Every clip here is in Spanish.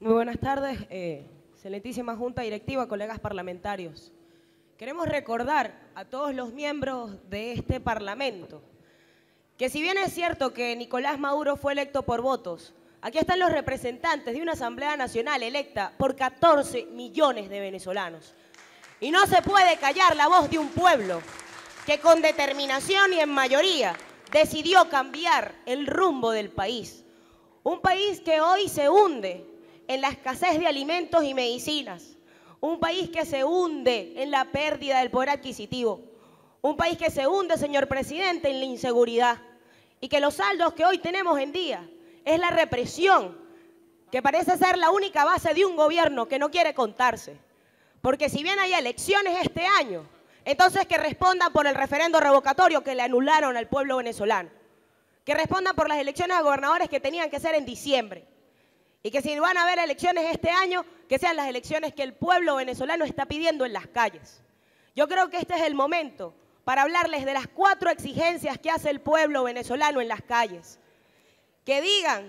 Muy buenas tardes, excelentísima Junta Directiva, colegas parlamentarios. Queremos recordar a todos los miembros de este Parlamento que si bien es cierto que Nicolás Maduro fue electo por votos, aquí están los representantes de una Asamblea Nacional electa por 14 millones de venezolanos. Y no se puede callar la voz de un pueblo que con determinación y en mayoría decidió cambiar el rumbo del país. Un país que hoy se hunde en la escasez de alimentos y medicinas. Un país que se hunde en la pérdida del poder adquisitivo. Un país que se hunde, señor presidente, en la inseguridad. Y que los saldos que hoy tenemos en día es la represión, que parece ser la única base de un gobierno que no quiere contarse. Porque si bien hay elecciones este año, entonces que respondan por el referendo revocatorio que le anularon al pueblo venezolano. Que respondan por las elecciones a gobernadores que tenían que ser en diciembre. Y que si van a haber elecciones este año, que sean las elecciones que el pueblo venezolano está pidiendo en las calles. Yo creo que este es el momento para hablarles de las 4 exigencias que hace el pueblo venezolano en las calles. Que digan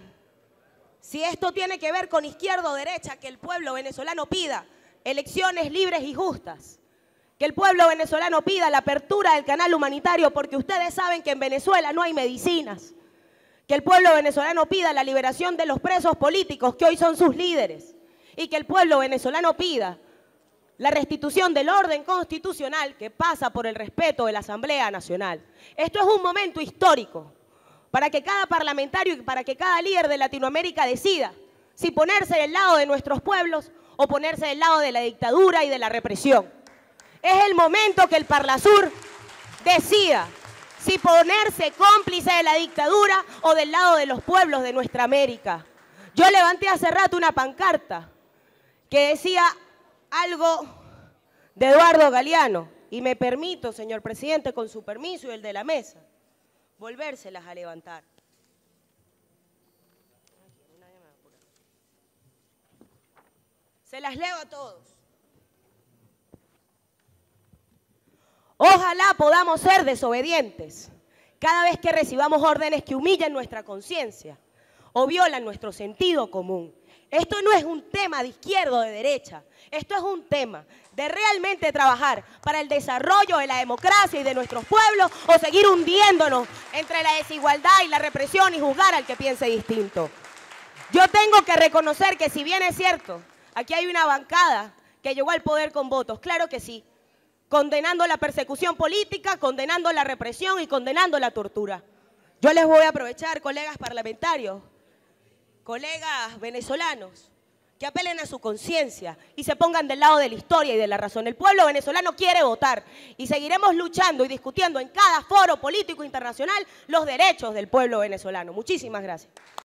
si esto tiene que ver con izquierda o derecha, que el pueblo venezolano pida elecciones libres y justas. Que el pueblo venezolano pida la apertura del canal humanitario, porque ustedes saben que en Venezuela no hay medicinas. Que el pueblo venezolano pida la liberación de los presos políticos que hoy son sus líderes. Y que el pueblo venezolano pida la restitución del orden constitucional que pasa por el respeto de la Asamblea Nacional. Esto es un momento histórico para que cada parlamentario y para que cada líder de Latinoamérica decida si ponerse del lado de nuestros pueblos o ponerse del lado de la dictadura y de la represión. Es el momento que el Parlasur decida si ponerse cómplice de la dictadura o del lado de los pueblos de nuestra América. Yo levanté hace rato una pancarta que decía algo de Eduardo Galeano y me permito, señor presidente, con su permiso y el de la mesa, volvérselas a levantar. Se las leo a todos. Ojalá podamos ser desobedientes cada vez que recibamos órdenes que humillen nuestra conciencia o violan nuestro sentido común. Esto no es un tema de izquierda o de derecha, esto es un tema de realmente trabajar para el desarrollo de la democracia y de nuestros pueblos o seguir hundiéndonos entre la desigualdad y la represión y juzgar al que piense distinto. Yo tengo que reconocer que si bien es cierto, aquí hay una bancada que llegó al poder con votos, claro que sí, condenando la persecución política, condenando la represión y condenando la tortura. Yo les voy a aprovechar, colegas parlamentarios, colegas venezolanos, que apelen a su conciencia y se pongan del lado de la historia y de la razón. El pueblo venezolano quiere votar y seguiremos luchando y discutiendo en cada foro político internacional los derechos del pueblo venezolano. Muchísimas gracias.